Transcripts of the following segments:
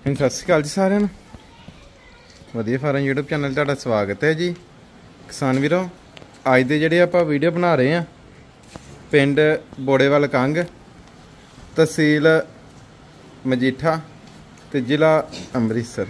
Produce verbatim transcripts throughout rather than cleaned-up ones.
ਸਤਿ ਸ਼੍ਰੀ ਅਕਾਲ ਜੀ ਸਾਰਿਆਂ ਨੂੰ। ਵਧੀਆ ਫਾਰਮ YouTube ਚੈਨਲ ਤੁਹਾਡਾ ਸਵਾਗਤ ਹੈ ਜੀ। ਕਿਸਾਨ ਵੀਰੋ, ਅੱਜ ਦੇ ਜਿਹੜੇ ਆਪਾਂ ਵੀਡੀਓ ਬਣਾ ਰਹੇ ਆ ਪਿੰਡ ਬੋੜੇਵਾਲ ਕੰਗ, ਤਹਿਸੀਲ ਮਜੀਠਾ ਤੇ ਜ਼ਿਲ੍ਹਾ ਅੰਮ੍ਰਿਤਸਰ।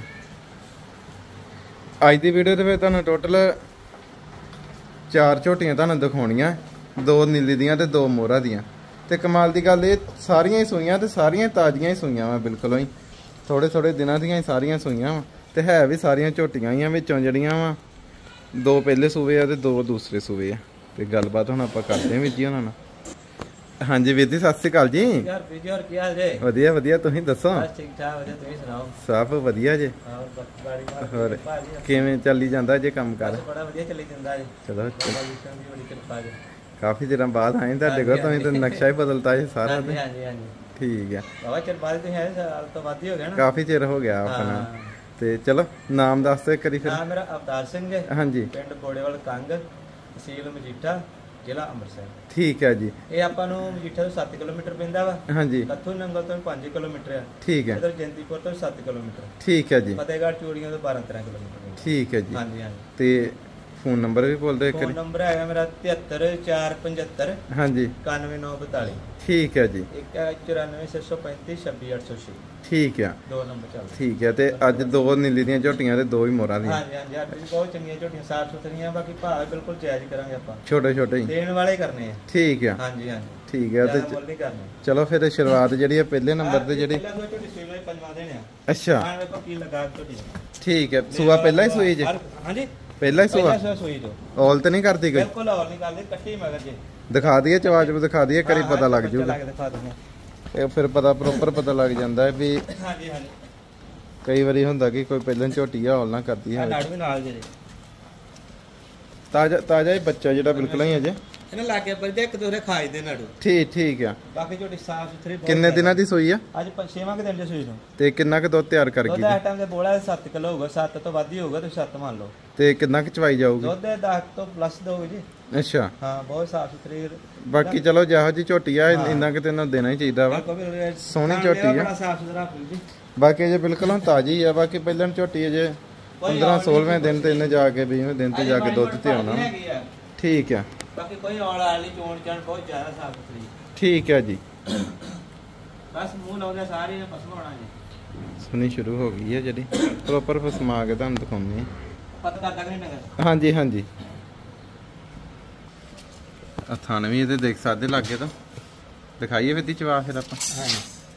ਅੱਜ ਦੀ ਵੀਡੀਓ ਦੇ ਵਿੱਚ ਤੁਹਾਨੂੰ ਟੋਟਲ ਚਾਰ ਝੋਟੀਆਂ ਤੁਹਾਨੂੰ ਦਿਖਾਉਣੀਆਂ, ਦੋ ਨੀਲੀ ਦੀਆਂ ਤੇ ਦੋ ਮੋਹਰਾ ਦੀਆਂ। ਤੇ ਕਮਾਲ ਦੀ ਗੱਲ ਇਹ ਸਾਰੀਆਂ ਹੀ ਸੂਈਆਂ ਤੇ ਸਾਰੀਆਂ ਤਾਜ਼ੀਆਂ ਹੀ ਸੂਈਆਂ ਵਾ, ਬਿਲਕੁਲ ਹੀ ਥੋੜੇ ਥੋੜੇ ਦਿਨਾਂ ਦੀਆਂ ਹੀ ਸਾਰੀਆਂ ਸੂਈਆਂ ਵਾ ਤੇ ਹੈ ਵੀ ਸਾਰੀਆਂ ਝੋਟੀਆਂ ਹੀ ਆ। ਵਿੱਚੋਂ ਜਿਹੜੀਆਂ ਵਾ ਦੋ ਪਹਿਲੇ ਸੂਵੇ ਆ ਤੇ ਦੋ ਦੂਸਰੇ ਸੂਵੇ ਆ। ਤੇ ਗੱਲਬਾਤ ਹੁਣ ਆਪਾਂ ਕਰਦੇ ਹਾਂ ਵੀਰ ਜੀ ਉਹਨਾਂ ਨਾਲ। ਹਾਂਜੀ ਵੀਰ ਜੀ, ਸਤਿ ਸ਼੍ਰੀ ਅਕਾਲ ਜੀ। ਯਾਰ ਵੀਰ ਜੀ, ਹੋਰ ਕੀ ਹਾਲ ਜੇ? ਵਧੀਆ ਵਧੀਆ, ਤੁਸੀਂ ਦੱਸੋ? ਬਸ ਠੀਕ ਠਾਕ, ਵਧੀਆ, ਤੁਸੀਂ ਸੁਣਾਓ? ਸਭ ਵਧੀਆ ਜੀ। ਹੋਰ ਕਿਵੇਂ ਚੱਲੀ ਜਾਂਦਾ ਜੇ ਕੰਮ ਕਰ? ਬੜਾ ਵਧੀਆ ਚੱਲੀ ਜਾਂਦਾ ਜੀ। ਚਲੋ ਬੜੀ ਕਿਰਪਾ ਜੀ। ਕਾਫੀ ਚਿਰਾਂ ਬਾਅਦ ਆਏ ਤੁਹਾਡੇ ਕੋਲ, ਤੁਸੀਂ ਤਾਂ ਨਕਸ਼ਾ ਹੀ ਬਦਲਤਾ ਜੀ ਸਾਰਾ। ਹਾਂਜੀ ਹਾਂਜੀ ਹਾਂਜੀ, ਠੀਕ ਆ। ਬਾਬਾ ਚਿਰ ਬਾਅਦ ਤੁਸੀਂ ਆਏ, ਸਾਲ ਤੋਂ ਵੱਧ ਹੀ ਹੋ ਗਿਆ ਨਾ। ਕਾਫੀ ਚਿਰ ਹੋ ਗਿਆ ਆਪਣਾ। ਤੇ ਚਲੋ ਨਾਮ ਦੱਸ ਦਿਓ ਕਰੀ ਫਿਰ। ਨਾਮ ਮੇਰਾ ਅਵਤਾਰ ਸਿੰਘ ਹੈ। ਹਾਂਜੀ, ਪਿੰਡ ਬੋੜੇਵਾਲ ਕੰਗ, ਤਹਿਸੀਲ ਮਜੀਠਾ, ਜ਼ਿਲ੍ਹਾ ਅੰਮ੍ਰਿਤਸਰ। ਠੀਕ ਹੈ ਜੀ। ਇਹ ਆਪਾਂ ਨੂੰ ਮਜੀਠਾ ਤੋਂ ਸੱਤ ਕਿਲੋਮੀਟਰ ਪੈਂਦਾ ਵਾ। ਹਾਂਜੀ। ਲੱਥੂ ਨੰਗਲ ਤੋਂ ਪੰਜ ਕਿਲੋਮੀਟਰ ਆ। ਠੀਕ ਹੈ। ਇਧਰ ਜੰਦੀਪੁਰ ਤੋਂ ਸੱਤ ਕਿਲੋਮੀਟਰ। ਠੀਕ ਹੈ ਜੀ। ਫਤਿਹਗੜ੍ਹ ਚੂੜੀਆਂ ਤੋਂ ਬਾਰਾਂ ਤੇਰਾਂ ਕਿਲੋਮੀਟਰ। ਠੀਕ ਹੈ ਜੀ। ਹਾਂਜੀ ਹਾਂਜੀ। ਤੇ ਫੋਨ ਨੰਬਰ ਵੀ ਬੋਲ ਦਿਓ ਇੱਕ ਵਾਰੀ। ਫੋਨ ਨੰਬਰ ਹੈਗਾ ਮੇਰਾ ਤਿਹੱਤਰ ਚਾਰ ਪਝੱਤਰ ਹਾਂਜੀ ਇਕਾਨਵੇਂ ਨੌ ਬਤਾਲੀ। ਠੀਕ ਹੈ ਜੀ। ਇੱਕ ਚੁਰਾਨਵੇਂ ਛੇ ਸੌ ਪੈਂਤੀ ਛੱਬੀ ਅੱਠ ਸੌ ਛੇ। ਠੀਕ ਆ। ਦੋ ਨੰਬਰ ਚੱਲਦੇ। ਠੀਕ ਹੈ। ਤੇ ਅੱਜ ਦੋ ਨੀਲੀ ਦੀਆਂ ਝੋਟੀਆਂ ਤੇ ਦੋ ਹੀ ਮੋਹਰਾਂ ਦੀਆਂ। ਹਾਂਜੀ ਹਾਂਜੀ, ਅੱਜ ਵੀ ਬਹੁਤ ਚੰਗੀਆਂ ਝੋਟੀਆਂ, ਸਾਫ ਸੁਥਰੀਆਂ। ਬਾਕੀ ਭਾਅ ਬਿਲਕੁਲ ਜਾਇਜ਼ ਕਰਾਂਗੇ ਆਪਾਂ, ਛੋਟੇ ਛੋਟੇ ਹੀ ਦੇਣ ਵਾਲੇ ਕਰਨੇ ਆ। ਠੀਕ ਆ। ਹਾਂਜੀ ਹਾਂਜੀ, ਠੀਕ ਹੈ। ਤੇ ਮੁੱਲ ਨਹੀਂ ਕਰਨੇ। ਚਲੋ ਫਿਰ ਸ਼ੁਰੂਆਤ ਜਿਹੜੀ ਆ ਪਹਿਲੇ ਨੰਬਰ ਤੇ ਜਿਹੜੀ। ਪਹਿਲਾਂ ਦੋ ਝੋਟੀ ਸੂਈ ਨੂੰ ਪੰਜਵਾਂ ਦੇਣੇ ਆ। ਅੱਛਾ, ਆਹ ਵੇਖੋ ਕੀ ਲਗਾ ਝੋਟੀ। ਠੀਕ ਹੈ। ਸੂਆ ਪਹਿਲਾਂ ਹੀ ਸੂਈ ਜੇ? ਹਾਂਜੀ, ਪਹਿਲਾਂ ਹੀ ਸੂਆ। ਪਹਿਲਾਂ ਸੂਈ ਜੋ ਔਲ ਤੇ ਨਹੀਂ ਕਰਦੀ ਕੋਈ? ਬਿਲਕੁਲ ਔਲ ਨਹੀਂ ਕਰਦੇ, ਕੱਟੀ ਮਗਰ ਜੇ। ਦਿਖਾ ਦਈਏ ਚਵਾਜ ਵੀ, ਦਿਖਾ ਦਈਏ ਕਰੀ ਪਤਾ ਲੱਗ ਜੂਗਾ। ਦਿਖਾ ਦਿੰਦੇ। ਇਹ ਫਿਰ ਪਤਾ ਪ੍ਰੋਪਰ ਪਤਾ ਲੱਗ ਜਾਂਦਾ ਹੈ ਵੀ। ਹਾਂਜੀ ਹਾਂਜੀ, ਕਈ ਵਾਰੀ ਹੁੰਦਾ ਕਿ ਕੋਈ ਪਹਿਲਾਂ ਝੋਟੀ ਆ ਔਲ ਨਾ ਕਰਦੀ ਹੈ। ਨਾੜ ਵੀ ਨਾਲ ਜੇ। ਤਾਜ਼ਾ ਤਾਜ਼ਾ ਹੀ ਬੱਚਾ ਜਿਹੜਾ ਬਿਲਕੁਲ ਹੀ ਅਜੇ ਇਹਨਾਂ ਲਾਗੇ ਬਲਦੇ ਇੱਕ ਦੋਰੇ ਖਾਈ ਦੇ ਨਾੜੂ। ਠੀਕ ਠੀਕ ਆ। ਬਾਕੀ ਝੋਟੀ ਸਾਫ ਸੁਥਰੀ। ਕਿੰਨੇ ਦਿਨਾਂ ਦੀ ਸੂਈ ਆ? ਅੱਜ ਛੇਵਾਂ ਕਿ ਦਿਨ ਦੇ ਸੂਈ ਨੂੰ। ਤੇ ਕਿੰਨਾ ਕੁ ਦੁੱਧ ਤਿਆਰ ਕਰ ਗਈ? ਦੁੱਧ ਇਸ ਟਾਈਮ ਤੇ ਬੋਲਾ ਸੱਤ ਕਿਲੋ ਹੋਊਗਾ, ਸੱਤ ਤੋਂ ਵੱਧ ਹੀ ਹੋਊਗਾ, ਤੁਸੀਂ ਸੱਤ ਮੰਨ ਲਓ। ਤੇ ਕਿੰਨਾ ਕੁ ਚਵਾਈ ਜਾਊਗੀ? ਦੁੱਧ ਦਸ ਤੋਂ ਪਲੱਸ ਦੋਗੇ ਜੀ। ਅੱਛਾ, ਹਾਂ, ਬਹੁਤ ਸਾਫ ਸੁਥਰੀ। ਬਾਕੀ ਚਲੋ ਜਿਹੋ ਜੀ ਝੋਟੀ ਆ ਇੰਨਾ ਕਿ ਤੈਨੂੰ ਦੇਣਾ ਹੀ ਚਾਹੀਦਾ ਵਾ। ਸੋਹਣੀ ਝੋਟੀ ਆ, ਬੜਾ ਸਾਫ ਸੁਥਰਾ ਜੀ। ਬਾਕੀ ਅਜੇ ਬਿਲਕੁਲ ਹੁਣ ਤਾਜ਼ੀ ਆ। ਬਾਕੀ ਪਹਿਲਾਂ ਝੋਟੀ ਅਜੇ ਪੰਦਰਾਂ ਸੋਲਵੇਂ ਦਿਨ ਤੇ ਇਹਨੇ ਜਾ ਕੇ ਵੀਹਵੇਂ ਦਿਨ ਤੇ ਜਾ ਕੇ ਦੁੱਧ ਤੇ ਆਉਣਾ। ਠੀਕ ਆ। ਬਾਕੀ ਕੋਈ ਔਲ ਵਾਲੀ ਚੋਣ ਚਾਣ ਬਹੁਤ ਜ਼ਿਆਦਾ ਸਾਫ ਸੁਥਰੀ। ਠੀਕ ਹੈ ਜੀ। ਬਸ ਮੂੰਹ ਲਾਉਂਦੇ ਸਾਰੇ ਨੇ ਪਸਮਾ ਹੋਣਾ ਜੀ। ਸੁਣੀ ਸ਼ੁਰੂ ਹੋ ਗਈ ਹੈ ਜਿਹੜੀ ਪ੍ਰੋਪਰ ਫਸਮਾ ਕੇ ਤੁਹਾਨੂੰ ਦਿਖਾਉਂਦੇ ਆ। ਪਤਾ ਕਰਦਾ ਕਿ ਨਹੀਂ ਨਗਰ? ਹਾਂਜੀ ਹਾਂਜੀ। ਆ ਥਾਨ ਵੀ ਇਹਦੇ ਦੇਖ ਸਕਦੇ ਲੱਗੇ ਤਾਂ ਦਿਖਾਈਏ ਫਿਰ ਦੀ ਚਵਾ ਫਿਰ ਆਪਾਂ। ਹਾਂਜੀ।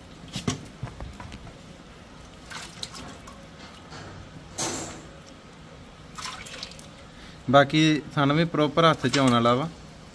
ਬਾਕੀ ਸਾਨੂੰ ਵੀ ਪ੍ਰੋਪਰ ਹੱਥ ਚ ਆਉਣ ਵਾਲਾ ਵਾ।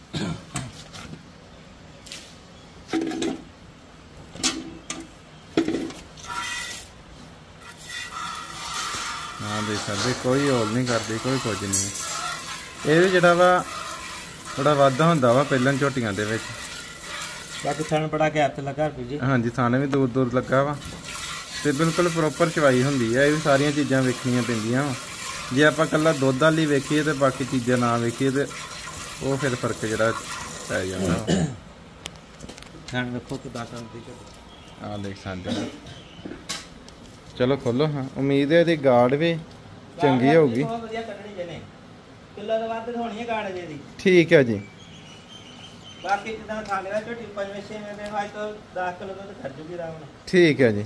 ਹਾਂ ਦੇਖ ਸਕਦੇ, ਕੋਈ ਹੋਲ ਨਹੀਂ ਕਰਦੀ, ਕੋਈ ਕੁਝ ਨਹੀਂ। ਇਹ ਵੀ ਜਿਹੜਾ ਵਾ ਥੋੜਾ ਵਾਧਾ ਹੁੰਦਾ ਵਾ ਪਹਿਲਾਂ ਝੋਟੀਆਂ ਦੇ ਵਿੱਚ। ਬਾਕੀ ਥਣ ਬੜਾ ਗੈਪ ਤੇ ਲੱਗਾ ਰੁਪਏ ਜੀ। ਹਾਂਜੀ, ਥਾਣੇ ਵੀ ਦੂਰ ਦੂਰ ਲੱਗਾ ਵਾ ਤੇ ਬਿਲਕੁਲ ਪ੍ਰੋਪਰ ਚਵਾਈ ਹੁੰਦੀ ਹੈ। ਇਹ ਵੀ ਸਾਰੀਆਂ ਚੀਜ਼ਾਂ ਵੇਖਣੀਆਂ ਪੈਂਦੀਆਂ ਵਾ। ਜੇ ਆਪਾਂ ਇਕੱਲਾ ਦੁੱਧ ਵਾਲੀ ਵੇਖੀਏ ਤੇ ਬਾਕੀ ਚੀਜ਼ਾਂ ਨਾ ਵੇਖੀਏ ਤੇ ਉਹ ਫਿਰ ਫਰਕ ਜਿਹੜਾ ਪੈ ਜਾਂਦਾ। ਥਣ ਵੇਖੋ ਕਿਦਾਂ ਕਰਦੀ ਆ ਦੇਖ ਸਕਦੇ। ਚਲੋ ਖੋਲੋ। ਹਾਂ, ਉਮੀਦ ਹੈ ਇਹਦੀ ਗਾਰਡ ਵੀ ਚੰਗੀ ਹੋਊਗੀ। ਬਹੁਤ ਵਧੀਆ ਕੱਢਣੀ ਜਨੇ, ਕਿਲੋ ਤੋਂ ਵੱਧ ਹੋਣੀ ਹੈ ਗਾਰਡ ਜੇ ਦੀ। ਠੀਕ ਹੈ ਜੀ। ਬਾਕੀ ਜਿੱਦਾਂ ਖਾ ਲਿਆ ਝੋਟੀ ਪੰਜਵੇਂ ਛੇਵੇਂ ਦਿਨ ਅੱਜ ਤੋਂ ਦਸ ਕਿਲੋ ਦੁੱਧ ਖੜ ਜੂਗੀ ਆਰਾਮ ਨਾਲ। ਠੀਕ ਹੈ ਜੀ।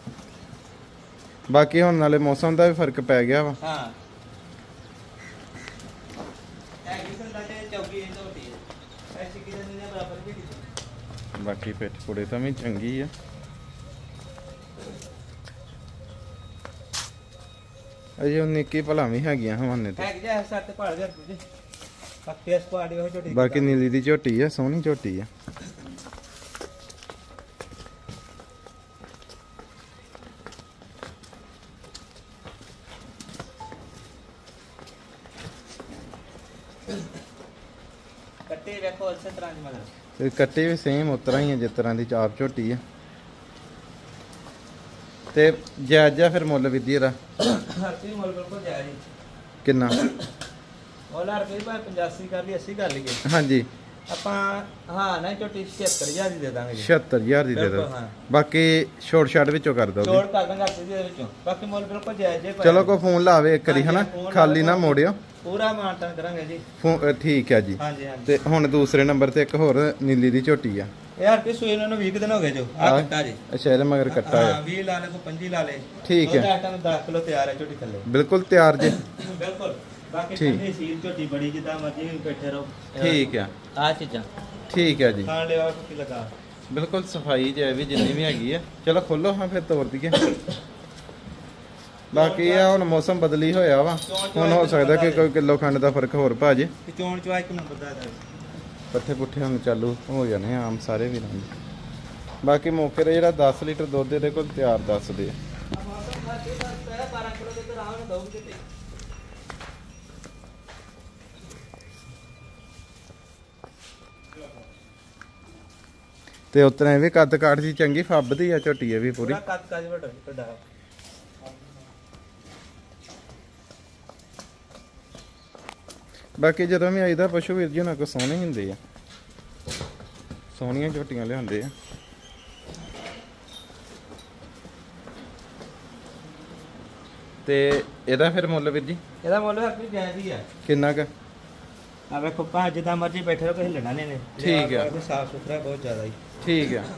ਬਾਕੀ ਹੁਣ ਨਾਲੇ ਮੌਸਮ ਦਾ ਵੀ ਫਰਕ ਪੈ ਗਿਆ ਵਾ। ਹਾਂ, ਇਹ ਕਿਸਮ ਦਾ ਤੇ ਚੌਕੀ ਦੀ ਝੋਟੀ ਹੈ। ਐਸੀ ਕਿਸਮ ਦੀ ਬਰਾਬਰ ਵੀ ਨਹੀਂ। ਬਾਕੀ ਪਿੱਠ ਪੁੜੇ ਤਾਂ ਵੀ ਚੰਗੀ ਆ। ਅਜੇ ਉਹ ਨਿੱਕੀ ਭਲਾ ਵੀ ਹੈਗੀਆਂ ਹਵਾਨੇ ਤੇ। ਹੈ ਜੇ ਸੱਤ ਭਾਲ ਗਿਆ ਜੀ। ਬਾਕੀ ਇਸ ਪਾੜੀ ਉਹ ਝੋਟੀ। ਬਾਕੀ ਨੀਲੀ ਦੀ ਝੋਟੀ ਆ, ਸੋਹਣੀ ਝੋਟੀ ਆ। ਕੱਟੇ ਵੇਖੋ ਇਸੇ ਤਰ੍ਹਾਂ ਦੀ ਮਗਰ। ਤੇ ਕੱਟੇ ਵੀ ਸੇਮ ਉਤਰਾ ਹੀ ਆ ਜਿਸ ਤਰ੍ਹਾਂ ਦੀ ਚਾਪ ਝੋਟੀ ਆ। ਤੇ ਜਾਇਜ਼ਾ ਫਿਰ ਮੁੱਲ ਵੀ ਦੀ ਇਹਦਾ? ਹਰ ਚੀਜ਼ ਮੁੱਲ ਬਿਲਕੁਲ ਜਾਇਜ਼। ਕਿੰਨਾ? ਉਹ ਲਾ ਰੁਪਏ ਭਾਵੇਂ ਪਚਾਸੀ ਕਰ ਲਈ, ਅੱਸੀ ਕਰ ਲਈਏ। ਹਾਂਜੀ, ਆਪਾਂ ਹਾਂ ਨਾ ਝੋਟੀ ਛਿਅੱਤਰ ਹਜ਼ਾਰ ਦੀ ਦੇ ਦਾਂਗੇ ਜੀ। ਛਿਅੱਤਰ ਹਜ਼ਾਰ ਦੀ ਦੇ ਬਿਲਕੁਲ, ਦੋ। ਹਾਂ। ਬਾਕੀ ਛੋਟ ਛਾਟ ਵਿੱਚੋਂ ਕਰ ਦੋਗੇ? ਛੋੜ ਕਰ ਦਾਂਗੇ ਅੱਸੀ ਦੇ ਵਿੱਚੋਂ, ਬਾਕੀ ਮੁੱਲ ਬਿਲਕੁਲ ਜਾਇਜ਼ ਜੇ। ਚਲੋ ਕੋਈ ਫੋਨ ਲਾਵੇ ਇੱਕ ਵਾਰੀ ਹਨਾ, ਖਾਲੀ ਨਾ ਮੋੜਿਓ। ਪੂਰਾ ਮਾਨਤਾਨ ਕਰਾਂਗੇ ਜੀ। ਫੋਨ ਠੀਕ ਹੈ ਜੀ। ਹਾਂਜੀ ਹਾਂਜੀ। ਤੇ ਹੁਣ ਦੂਸਰੇ ਨੰਬਰ ਤੇ ਇੱਕ ਹੋਰ ਨੀਲੀ ਦੀ ਝੋਟੀ ਆ। ਯਾਰ ਕਿ ਸੂਈ ਨੂੰ ਵੀਹ ਕੁ ਦਿਨ ਹੋ ਗਏ ਜੋ ਆ ਕੱਟਾ ਜੀ। ਅੱਛਾ ਇਹਦੇ ਮਗਰ ਕੱਟਾ ਹਾਂ ਹੈ। ਵੀਹ ਲਾ ਲੈ ਕੋ ਪੰਜੀ ਲਾ ਲੈ। ਠੀਕ ਹੈ। ਉਹਦਾ ਟਾਈਮ ਦਸ ਕਿਲੋ ਤਿਆਰ ਹੈ ਝੋਟੀ ਥੱਲੇ। ਬਿਲਕੁਲ ਤਿਆਰ ਜੇ। ਬਿਲਕੁਲ। ਬਾਕੀ ਠੀਕ। ਠੰਡੀ ਸੀਲ ਝੋਟੀ ਬੜੀ ਜਿੱਦਾਂ ਮਰਜੀ ਬੈਠੇ ਰਹੋ। ਠੀਕ ਆ ਆ ਚੀਜ਼ਾਂ ਠੀਕ ਹੈ ਜੀ। ਖਾਣ ਲਿਆ ਕੀ ਲਗਾ। ਬਿਲਕੁਲ ਸਫਾਈ ਜੇ ਵੀ ਜਿੰਨੀ ਵੀ ਹੈਗੀ ਆ। ਚਲੋ ਖੋਲੋ ਹਾਂ ਫਿਰ ਤੋੜ ਦਈਏ। ਬਾਕੀ ਆ ਹੁਣ ਮੌਸਮ ਬਦਲੀ ਹੋਇਆ ਵਾ, ਹੁਣ ਹੋ ਸਕਦਾ ਕਿ ਕੋਈ ਕਿਲੋ ਖੰਡ ਦਾ ਫਰਕ ਹੋਰ ਪਾ ਜੇ। ਤੇ ਚੋਣ ਚਵਾ ਇੱਕ ਨੰਬਰ ਦਾ ਹੈ। ਪੱਠੇ ਪੁੱਠੇ ਹੁਣ ਚਾਲੂ ਹੋ ਜਾਣੇ ਆਮ ਸਾਰੇ ਵੀਰਾਂ ਦੇ। ਬਾਕੀ ਮੌਕੇ ਤੇ ਜਿਹੜਾ ਦਸ ਲੀਟਰ ਦੁੱਧ ਇਹਦੇ ਕੋਲ ਤਿਆਰ ਦੱਸਦੇ ਆ। ਤੇ ਉਤਰਾ ਇਹ ਵੀ ਕੱਦ ਕਾਠ ਦੀ ਚੰਗੀ ਫੱਬਦੀ ਆ ਝੋਟੀ ਇਹ ਵੀ ਪੂਰੀ। ਕੱਦ ਕਾਜ ਵੱਡਾ ਵੱਡਾ। ਬਾਕੀ ਜਦੋਂ ਵੀ ਆਈਦਾ ਪਸ਼ੂ ਵੀਰ ਜੀ ਉਹਨਾਂ ਕੋ ਸੋਹਣੇ ਹੁੰਦੇ ਆ, ਸੋਹਣੀਆਂ ਝੋਟੀਆਂ ਲਿਆਉਂਦੇ ਆ। ਤੇ ਇਹਦਾ ਫਿਰ ਮੁੱਲ ਵੀਰ ਜੀ? ਇਹਦਾ ਮੁੱਲ ਹਰ ਕੋਈ ਜਾਇਜ਼ ਹੀ ਆ। ਕਿੰਨਾ ਕ? ਆ ਵੇਖੋ ਭਾ ਜਿੱਦਾਂ ਮਰਜੀ ਬੈਠੇ ਰਹੋ, ਕਿਸੇ ਹਿੱਲਣਾ ਨਹੀਂ ਨੇ। ਠੀਕ ਆ। ਸਾਫ ਸੁਥਰਾ ਬਹੁਤ ਜ਼ਿਆਦਾ ਹੀ। ਠੀਕ ਆ।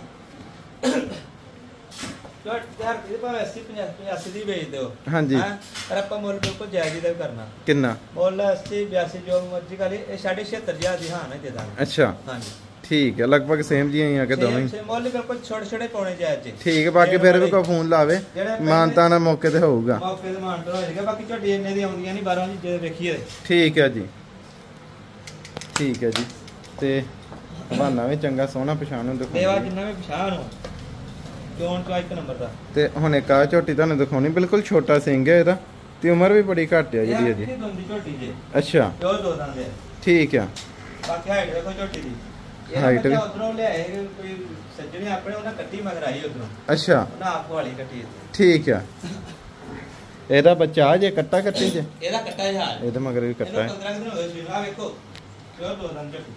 ਯਾਰ ਇਹਦੇ ਭਾਵੇਂ ਅੱਸੀ ਪਚਾਸੀ ਦੀ ਵੇਚ ਦਿਓ। ਹਾਂਜੀ। ਪਰ ਆਪਾਂ ਮੁੱਲ ਬਿਲਕੁਲ ਜਾਇਜ਼ ਹੀ ਦਾ ਕਰਨਾ। ਕਿੰਨਾ? ਮੁੱਲ ਅੱਸੀ ਬਿਆਸੀ ਜੋ ਮਰਜੀ ਕਰੀ, ਇਹ ਸਾਢੇ ਛਿਅੱਤਰ ਹਜ਼ਾਰ ਦੀ ਹਾਂ ਨਾ ਦੇ ਦਾਂਗੇ। ਅੱਛਾ ਹਾਂਜੀ ਠੀਕ ਹੈ। ਲਗਭਗ ਸੇਮ ਜੀ ਆ ਕਿ ਦੋਵੇਂ ਹੀ? ਮੁੱਲ ਬਿਲਕੁਲ ਛੋਟੇ ਛੋਟੇ ਪਾਉਣੇ ਜਾਇਜ਼ ਜੀ। ਠੀਕ ਹੈ। ਬਾਕੀ ਫਿਰ ਵੀ ਕੋਈ ਫੋਨ ਲਾਵੇ, ਮਾਨਤਾ ਨਾਲ ਮੌਕੇ ਤੇ ਹੋਊਗਾ। ਮੌਕੇ ਤੇ ਮਾਨਤਾ ਹੋ ਜਾਏਗਾ। ਬਾਕੀ ਝੋਟੀ ਇੰਨੇ ਦੀ ਆਉਂਦੀਆਂ ਨਹੀਂ ਬਾਹਰੋਂ ਜੀ, ਜੇ ਵੇਖੀਏ। ਠੀਕ ਹੈ ਜੀ। ਠੀਕ ਹੈ ਜੀ। ਤੇ ਬਹਾਨਾ ਵੀ ਚੰਗਾ ਸੋਹਣਾ ਪਛਾਣ ਨੂੰ ਦੇਵਾ ਦਿਖਾਉਂਦਾ ਜਿੰਨਾ ਵੀ ਪਛਾਣ ਹੋ ਚੋਣ ਤੋਂ ਇੱਕ ਨੰਬਰ ਦਾ। ਤੇ ਹੁਣ ਇੱਕ ਆ ਝੋਟੀ ਤੁਹਾਨੂੰ ਦਿਖਾਉਣੀ, ਬਿਲਕੁਲ ਛੋਟਾ ਸਿੰਘ ਹੈ ਇਹਦਾ ਤੇ ਉਮਰ ਵੀ ਬੜੀ ਘੱਟ ਆ ਜਿਹੜੀ ਇਹਦੀ। ਇਹ ਦੰਦੀ ਝੋਟੀ ਜੇ। ਅੱਛਾ ਜੋ ਦੋ ਦੰਦੇ। ਠੀਕ ਆ। ਬਾਕੀ ਹਾਈਟ ਦੇਖੋ ਝੋਟੀ ਦੀ। ਹਾਈਟ ਵੀ ਉਧਰੋਂ ਲਿਆਏ ਕੋਈ ਸੱਜਣੇ ਆਪਣੇ, ਉਹਨਾਂ ਕੱਟੀ ਮਗਰ ਆਈ ਉਧਰੋਂ। ਅੱਛਾ ਉਹਨਾਂ ਆਪ ਵਾਲੀ ਕੱਟੀ। ਠੀਕ ਆ। ਇਹਦਾ ਬੱਚਾ ਜੇ ਕੱਟਾ ਕੱਟੀ ਜੇ? ਇਹਦਾ ਕੱਟਾ ਜਹਾਜ਼। ਇਹਦੇ ਮਗਰ ਵੀ ਕੱਟਾ ਹੈ। ਪੰਦਰਾਂ ਦਿਨ ਹੋਏ ਸੀ। ਆ ਵੇਖੋ ਜੋ ਦੋ ਦੰਦ ਝੋਟੀ।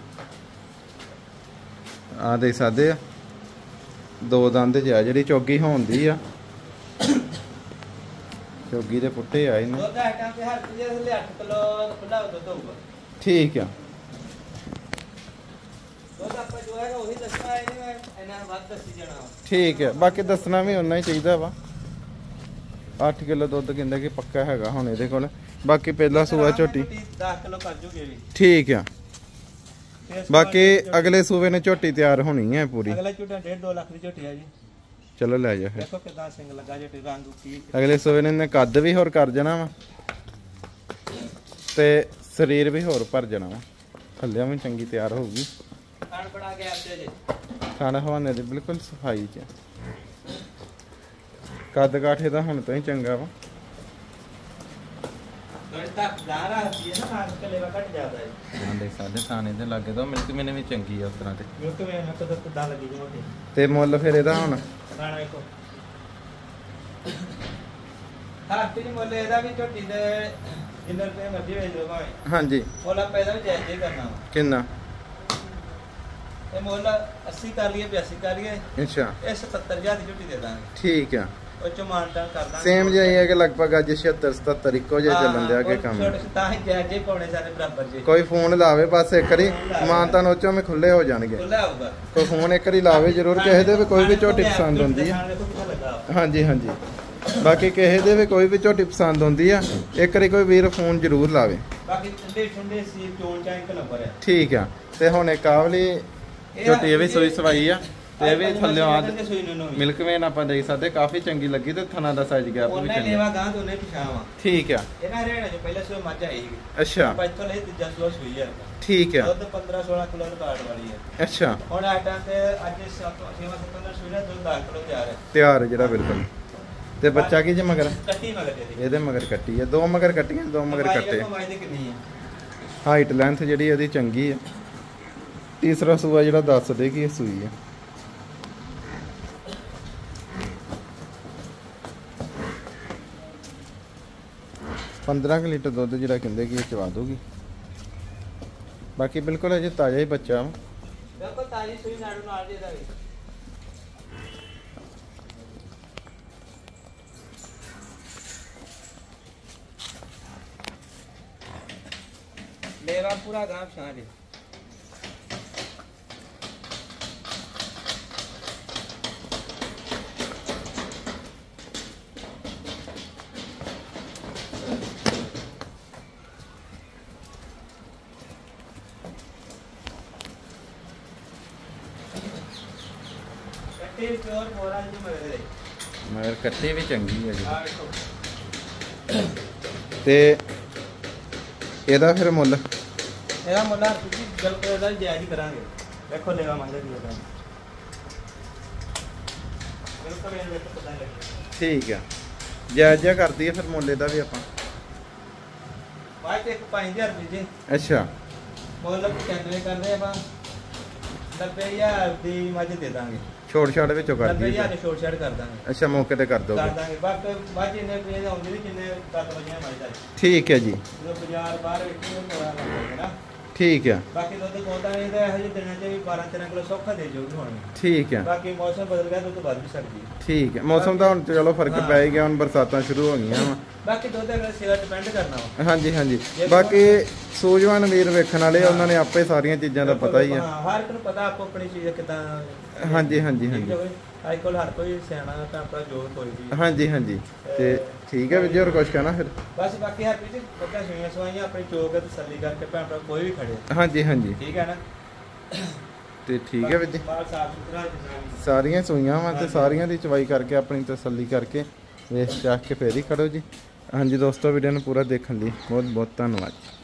ਆ ਦੇਖ ਸਕਦੇ ਆ ਦੋ ਦੰਦ ਜਿਹਾ ਜਿਹੜੀ ਚੋਗੀ ਹੋਣਦੀ ਆ। ਚੋਗੀ ਦੇ ਪੁੱਟੇ ਆ ਇਹਨੇ। ਦੁੱਧ ਆਈਟਮ ਤੇ ਹਰ ਚੀਜ਼ ਦੇ ਅੱਠ ਕਿਲੋ ਖੁੱਲਾ ਦੁੱਧ ਹੋਊਗਾ। ਠੀਕ ਆ। ਦੁੱਧ ਆਪਾਂ ਜੋ ਹੈਗਾ ਉਹੀ ਦੱਸਣਾ, ਇਹਨੇ ਇਹਨਾਂ ਵੱਧ ਦੱਸੀ ਜਾਣਾ। ਠੀਕ ਹੈ। ਬਾਕੀ ਦੱਸਣਾ ਵੀ ਉਨਾ ਹੀ ਚਾਹੀਦਾ ਵਾ। ਅੱਠ ਕਿਲੋ ਦੁੱਧ ਕਹਿੰਦਾ ਕਿ ਪੱਕਾ ਹੈਗਾ ਹੁਣ ਇਹਦੇ ਕੋਲ। ਬਾਕੀ ਪਹਿਲਾ ਸੂਆ ਝੋਟੀ ਦਸ ਕਿਲੋ ਕਰ ਜੂਗੇ ਵੀ। ਠੀਕ ਆ। ਬਾਕੀ ਅਗਲੇ ਸੂਵੇ ਨੇ ਝੋਟੀ ਤਿਆਰ ਹੋਣੀ ਹੈ ਪੂਰੀ। ਅਗਲਾ ਝੋਟਾ ਡੇਢ ਦੋ ਲੱਖ ਦੀ ਝੋਟੀ ਆ ਜੀ। ਚਲੋ ਲੈ ਜਾ ਫਿਰ। ਦੇਖੋ ਕਿਦਾਂ ਸਿੰਘ ਲੱਗਾ ਝੋਟੀ ਰੰਗ ਕੀ। ਅਗਲੇ ਸੂਵੇ ਨੇ ਇਹਨੇ ਕੱਦ ਵੀ ਹੋਰ ਕਰ ਜਾਣਾ ਵਾ ਤੇ ਸਰੀਰ ਵੀ ਹੋਰ ਭਰ ਜਾਣਾ ਵਾ। ਥੱਲਿਆਂ ਵੀ ਚੰਗੀ ਤਿਆਰ ਹੋਊਗੀ। ਖਾਣ ਬੜਾ ਗਿਆ ਤੇ ਜੀ। ਖਾਣਾ ਹਵਾਨੇ ਦੀ ਬਿਲਕੁਲ ਸਫਾਈ ਚ। ਕੱਦ ਕਾਠੇ ਦਾ ਹੁਣ ਤੋਂ ਹੀ ਚੰਗਾ ਵਾ। ਥੋੜੀ ਤੱਕ ਦਾਰਾ ਹੁੰਦੀ ਹੈ ਨਾ, ਖਾਣ ਕਲੇ ਵਾ ਘਟ ਜਾਂਦਾ ਹੈ। ਹਾਂ ਦੇਖ ਸਕਦੇ ਥਾਣੇ ਦੇ ਲੱਗੇ ਤਾਂ ਮਿਲਕ ਮੈਨੇ ਵੀ ਚੰਗੀ ਆ ਉਸ ਤਰ੍ਹਾਂ ਤੇ। ਮਿਲਕ ਵੇ ਨਾ ਕਦੋਂ ਕਿਦਾਂ ਲੱਗੀ ਝੋਟੀ। ਤੇ ਮੁੱਲ ਫਿਰ ਇਹਦਾ ਹੁਣ? ਖਾਣਾ ਵੇਖੋ। ਹਾਂ ਤੇ ਮੁੱਲ ਇਹਦਾ ਵੀ ਝੋਟੀ ਦੇ ਜਿੰਨੇ ਰੁਪਏ ਮਰਜ਼ੀ ਵੇਚ ਲਓ ਭਾਵੇਂ। ਹਾਂਜੀ। ਮੁੱਲ ਆਪਾਂ ਇਹਦਾ ਵੀ ਜਾਇਜ਼ ਹੀ ਕਰਨਾ ਵਾ। ਕਿੰਨਾ? ਇਹ ਮੁੱਲ ਅੱਸੀ ਕਰ ਲਈਏ ਬਿਆਸੀ ਕਰ ਲਈਏ। ਅੱਛਾ ਇਹ ਸਤੱਤਰ ਹਜ਼ਾਰ ਦੀ ਝੋਟੀ ਦੇ ਦਾਂਗੇ। ਠੀਕ ਆ। ਉਹ ਚ ਮਾਨਤਾਨ ਕਰ ਦਾਂਗੇ। ਸੇਮ ਜਿਹਾ ਹੀ ਹੈ ਕਿ ਲਗਭਗ ਅੱਜ ਛਿਅੱਤਰ ਸਤੱਤਰ ਇੱਕੋ ਜਿਹਾ ਚੱਲਣ ਦਿਆ ਕਿ ਕੰਮ। ਛੋਟੇ ਤਾਂ ਹੀ ਜਾਇਜ਼ ਹੀ ਪਾਉਣੇ ਸਾਰੇ ਬਰਾਬਰ ਜੀ। ਕੋਈ ਫੋਨ ਲਾਵੇ ਬਸ ਇੱਕ ਵਾਰੀ, ਮਾਨਤਾਨ ਉਹ ਚੋਂ ਵੀ ਖੁੱਲੇ ਹੋ ਜਾਣਗੇ। ਖੁੱਲਾ ਹੋਊਗਾ। ਕੋਈ ਫੋਨ ਇੱਕ ਵਾਰੀ ਲਾਵੇ ਜ਼ਰੂਰ। ਕਿਸੇ ਦੇ ਵੀ ਕੋਈ ਵੀ ਝੋਟੀ ਪਸੰਦ ਹੁੰਦੀ ਆ। ਦੇਖੋ ਕਿੱਥੇ ਲੱਗਾ। ਹਾਂਜੀ ਹਾਂਜੀ। ਬਾਕੀ ਕਿਸੇ ਦੇ ਵੀ ਕੋਈ ਵੀ ਝੋਟੀ ਪਸੰਦ ਹੁੰਦੀ ਆ, ਇੱਕ ਵਾਰੀ ਕੋਈ ਵੀਰ ਫੋਨ ਜ਼ਰੂਰ ਲਾਵੇ। ਬਾਕੀ ਠੰਡੇ ਠੰਡੇ ਸੀ ਚੋਣ ਚਾ ਇੱਕ ਨੰਬਰ ਹੈ। ਠੀਕ ਆ। ਤੇ ਹੁਣ ਇੱਕ ਆਵਲੀ ਝੋਟੀ ਇਹ ਵੀ ਸੋਈ ਸਵਾਈ ਆ ਤੇ ਇਹ ਵੀ ਥੱਲੇ ਆ ਮਿਲਕ ਵੇਨ ਆਪਾਂ ਦੇਖ ਸਕਦੇ, ਕਾਫੀ ਚੰਗੀ ਲੱਗੀ ਤੇ ਥਣਾ ਦਾ ਸਾਈਜ਼ ਗੈਪ ਵੀ ਉਹਨੇ ਚੰਗਾ। ਲੈਵਾ ਗਾਂ ਦੋਨੇ ਪਿਛਾਵਾ। ਠੀਕ ਆ। ਇਹਨਾਂ ਹਰਿਆਣਾ ਚ ਪਹਿਲਾਂ ਸੋ ਮੱਝ ਆਈ ਸੀ। ਅੱਛਾ ਆਪਾਂ ਇੱਥੋਂ ਲਈ ਦੂਜਾ ਸਲੋ ਸੂਈ ਹੈ। ਠੀਕ ਆ। ਦੁੱਧ ਪੰਦਰਾਂ ਸੋਲਾਂ ਕਿਲੋ ਰਿਕਾਰਡ ਵਾਲੀ ਹੈ। ਅੱਛਾ ਹੁਣ ਆ ਟਾਈਮ ਤੇ ਅੱਜ ਛੇਵਾਂ ਸੱਤਵਾਂ ਸੂਈ ਦਾ ਦੁੱਧ ਦਸ ਕਿਲੋ ਤਿਆਰ ਹੈ। ਤਿਆਰ ਜਿਹੜਾ ਬਿਲਕੁਲ। ਤੇ ਬੱਚਾ ਕੀ ਜੇ ਮਗਰ? ਕੱਟੀ ਮਗਰ ਇਹਦੀ। ਇਹਦੇ ਮਗਰ ਕੱਟੀ ਆ। ਦੋ ਮਗਰ ਕੱਟੀਆਂ, ਦੋ ਮਗਰ ਕੱਟੇ। ਮਾਈ ਦੀ ਕਿੰਨੀ ਹੈ? ਹਾਈਟ ਲੈਂਥ ਜਿਹੜੀ ਇਹਦੀ ਚੰਗੀ ਆ। ਤੀਸਰਾ ਸੂਆ ਜਿਹੜਾ ਦੱਸ ਦੇ ਕਿ ਇਹ ਸੂਈ ਆ। ਪੰਦਰਾਂ ਕੁ ਲੀਟਰ ਦੁੱਧ ਜਿਹੜਾ ਕਹਿੰਦੇ ਕਿ ਇਹ ਚਵਾ ਦੂਗੀ। ਬਾਕੀ ਬਿਲਕੁਲ ਅਜੇ ਤਾਜ਼ਾ ਹੀ ਬੱਚਾ ਵਾ। ਬਿਲਕੁਲ ਤਾਜ਼ੀ ਸੂਈ ਨਾੜੂ ਨਾਲ ਦੇ ਦਾ ਵੀ। लेवा पूरा गांव छां दे कट्टी प्योर मोरा जो मगर ਮਗਰ ਕੱਟੀ ਵੀ ਚੰਗੀ ਹੈ ਜੀ। आ देखो ਤੇ ਇਹਦਾ ਫਿਰ ਮੁੱਲ ਇਹਦਾ ਮੁੱਲ ਤੁਸੀਂ ਬਿਲਕੁਲ ਇਹਦਾ ਜਾਇਜ਼ ਹੀ ਕਰਾਂਗੇ। ਦੇਖੋ ਲੈਵਾ ਮੰਗਦੇ ਵੀ ਉਹਦਾ ਬਿਲਕੁਲ ਇਹ ਵੇਖ ਪਤਾ ਲੱਗੇ। ਠੀਕ ਆ, ਜਾਇਜ਼ ਜਿਹਾ ਕਰਦੀ ਹੈ ਫਿਰ ਮੁੱਲ ਇਹਦਾ ਵੀ ਆਪਾਂ। ਬਾਅਦ ਇੱਕ ਪੰਜ ਹਜ਼ਾਰ ਰੁਪਏ ਜੀ ਅੱਛਾ ਮੁੱਲ ਕਹਿੰਦੇ ਕਰਦੇ ਆਪਾਂ ਨੱਬੇ ਹਜ਼ਾਰ ਦੀ ਮੱਝ ਦੇ ਦਾਂਗੇ। ਛੋੜ ਛਾੜ ਵਿੱਚੋਂ ਕਰ ਨੱਬੇ ਦਈਏ। ਹਜ਼ਾਰ ਦੀ ਛੋਟ ਛਾੜ ਕਰ ਦਾਂਗੇ। ਅੱਛਾ ਮੌਕੇ ਤੇ ਕਰ ਕਰ ਦੋਗੇ। ਦਾਂਗੇ ਬਾਕੀ ਮੱਝ ਇਹਨੇ ਪੇਜ ਆਉਂਦੀ ਨਹੀਂ ਜਿੰਨੇ ਦਸ ਵਜੇ ਮੱਝ ਦਾ ਠੀਕ ਹੈ ਜੀ, ਜਦੋਂ ਬਾਜ਼ਾਰ ਬਾਹਰ ਵੇਖੀ ਉਹ ਥੋੜਾ ਲੱਗਦਾ ਨਾ। ਠੀਕ ਆ ਬਾਕੀ ਦੁੱਧ ਪੌਦਾ ਨਹੀਂ ਤਾਂ ਇਹੋ ਜਿਹੇ ਦਿਨਾਂ 'ਚ ਵੀ ਬਾਰਾਂ ਤੇਰਾਂ ਕਿਲੋ ਸੌਖਾ ਦੇ ਜਾਊਗੀ ਹੁਣ। ਠੀਕ ਆ ਬਾਕੀ ਮੌਸਮ ਬਦਲ ਗਿਆ ਦੁੱਧ ਵੱਧ ਵੀ ਸਕਦੀ ਹੈ। ਠੀਕ ਹੈ। ਮੌਸਮ ਦਾ ਹੁਣ ਤੇ ਚਲੋ ਫਰਕ ਹਾਂ। ਪੈ ਹੀ ਗਿਆ, ਹੁਣ ਬਰਸਾਤਾਂ ਸ਼ੁਰੂ ਹੋ ਗਈਆਂ ਵਾ। ਬਾਕੀ ਦੁੱਧ ਅਗਲੇ ਸੇਵਾ ਡਿਪੈਂਡ ਕਰਨਾ ਵਾ। ਹਾਂਜੀ ਹਾਂਜੀ, ਬਾਕੀ ਸੂਝਵਾਨ ਵੀਰ ਵੇਖਣ ਵਾਲੇ ਉਹਨਾਂ ਨੇ ਆਪੇ ਸਾਰੀਆਂ ਚੀਜ਼ਾਂ ਦਾ ਪਤਾ ਹੀ ਆ। ਹਾਂ ਹਰ ਇੱਕ ਨੂੰ ਪਤਾ ਆਪੋ ਆਪਣੀ ਚੀਜ਼ ਕਿਦਾਂ। ਹਾਂਜੀ ਹਾਂਜੀ ਹਾਂਜੀ ਅੱਜ ਕੱਲ ਹਰ ਕੋਈ ਸਿਆਣਾ ਤਾਂ ਆਪਣਾ ਜੋਰ ਕੋਈ ਵੀ। ਹਾਂਜੀ ਹਾਂਜੀ, ਤੇ ਠੀਕ ਹੈ ਵੀਰ ਜੀ, ਹੋਰ ਕੁਛ ਕਹਿਣਾ ਫਿਰ? ਬਸ ਬਾਕੀ ਹਰ ਕੋਈ ਬੱਚਾ ਸੁਈਆਂ ਸਵਾਈਆਂ ਆਪਣੀ ਚੋਕ ਤਸੱਲੀ ਕਰਕੇ ਭੈਣ ਭਰਾ ਕੋਈ ਵੀ ਖੜੇ। ਹਾਂਜੀ ਹਾਂਜੀ, ਠੀਕ ਹੈ ਨਾ। ਤੇ ਠੀਕ ਹੈ ਵੀਰ ਜੀ, ਬਾਹਰ ਸਾਫ ਸੁਥਰਾ ਜਿੰਨਾ ਵੀ। ਸਾਰੀਆਂ ਸੂਈਆਂ ਵਾ ਤੇ ਸਾਰੀਆਂ ਦੀ ਚਵਾਈ ਕਰਕੇ ਆਪਣੀ ਤਸੱਲੀ ਕਰਕੇ ਵੇਖ ਚਾਖ ਕੇ ਫੇਰ ਹੀ ਖੜੋ ਜੀ। ਹਾਂਜੀ ਦੋਸਤੋ, ਵੀਡੀਓ ਨੂੰ ਪੂਰਾ ਦੇਖਣ ਲਈ ਬਹੁਤ ਬਹੁਤ ਧੰਨਵਾਦ।